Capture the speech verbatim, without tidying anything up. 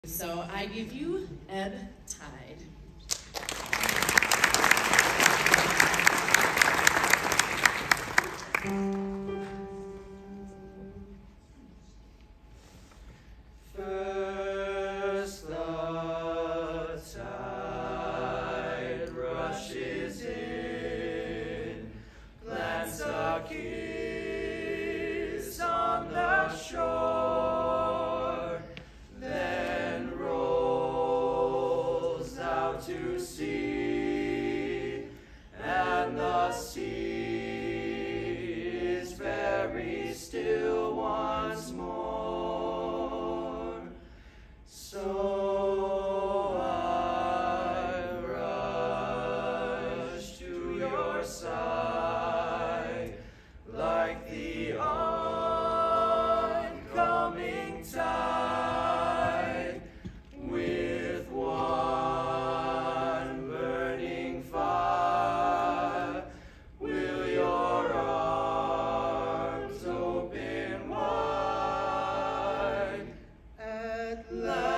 So I give you Ebb Tide. First the tide rushes in, plants a kiss on the shore, then rolls out to sea, and the sea is very still once more. So I rush to your side like the oncoming tide, with one burning fire. Will your arms open wide at last?